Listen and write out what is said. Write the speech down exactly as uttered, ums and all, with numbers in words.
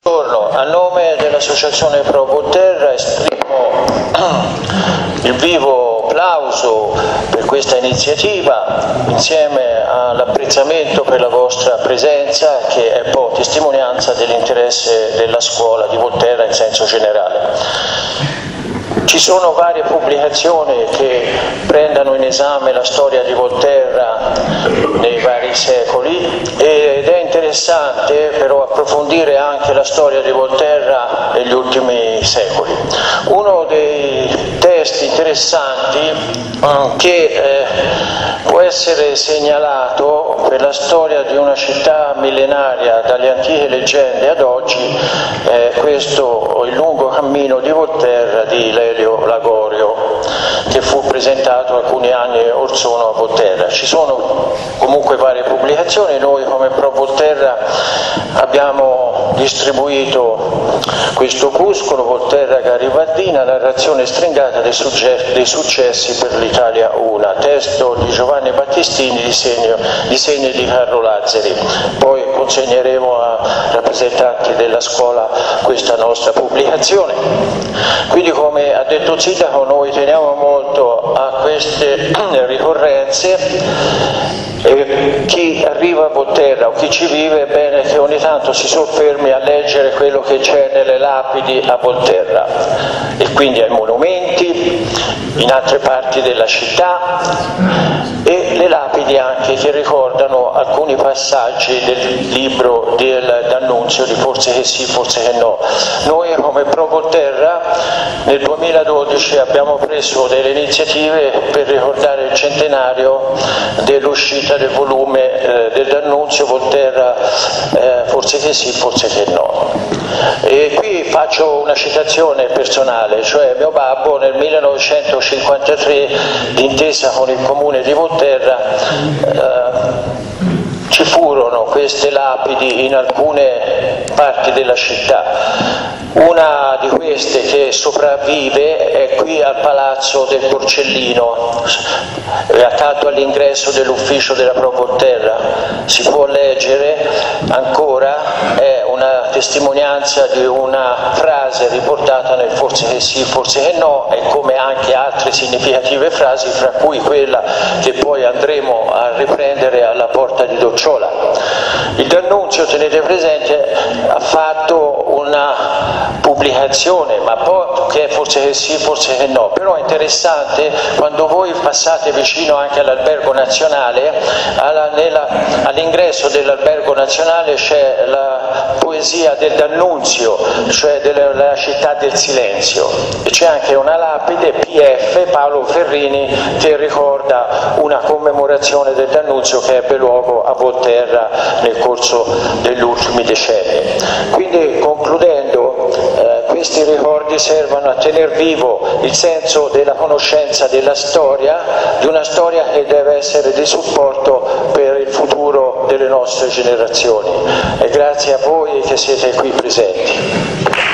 Buongiorno, a nome dell'Associazione Pro Volterra esprimo il vivo plauso per questa iniziativa insieme all'apprezzamento per la vostra presenza, che è poi testimonianza dell'interesse della scuola di Volterra in senso generale. Ci sono varie pubblicazioni che prendano in esame la storia di Volterra nei vari secoli ed è interessante però approfondire anche la storia di Volterra negli ultimi secoli. Uno dei testi interessanti che eh, può essere segnalato per la storia di una città millenaria dalle antiche leggende ad oggi è questo, Il lungo cammino di Volterra di Lelio Lagorio, che fu presentato alcuni anni or sono a Volterra. Ci sono comunque varie pubblicazioni, noi come Pro Volterra abbiamo distribuito questo opuscolo, Volterra Garibaldina, narrazione stringata dei, dei successi per l'Italia una, testo di Giovanni Battistini, disegno, disegni di Carlo Lazzari. Poi consegneremo a rappresentanti della scuola questa nostra pubblicazione. Quindi, come ha detto il sindaco, noi teniamo molto a queste ricorrenze e chi arriva a Volterra o chi ci vive è bene che ogni tanto si soffermi a leggere quello che c'è nelle lapidi a Volterra e quindi ai monumenti in altre parti della città e le lapidi anche che ricordano alcuni passaggi del libro del D'Annunzio di Forse che sì, forse che no. Noi come Pro Volterra nel duemiladodici abbiamo preso delle iniziative per ricordare il centenario dell'uscita del volume eh, del D'Annunzio Volterra eh, Forse che sì, forse che no. E qui faccio una citazione personale, cioè mio babbo nel millenovecentocinquantatré, d'intesa con il comune di Volterra, eh, ci furono queste lapidi in alcune parti della città. Una di queste che sopravvive è qui al Palazzo del Porcellino, accanto all'ingresso dell'ufficio della Pro Volterra. Si può leggere ancora, è una testimonianza di una frase riportata nel Forse che sì, forse che no, e come anche altre significative frasi, fra cui quella che poi andremo a riprendere alla Porta di Docciola. Il D'Annunzio, tenete presente, ha fatto una pubblicazione, ma poi che forse che sì, forse che no, però è interessante quando voi passate vicino anche all'Albergo Nazionale, all'ingresso dell'Albergo Nazionale c'è la poesia del D'Annunzio, cioè della città del silenzio, e c'è anche una lapide P F Paolo Ferrini che ricorda una commemorazione del D'Annunzio che ebbe luogo a Volterra nel corso degli ultimi decenni. Quindi, concludendo, eh, questi ricordi servono a tener vivo il senso della conoscenza della storia, di una storia che deve essere di supporto per il futuro delle nostre generazioni. E grazie a voi che siete qui presenti.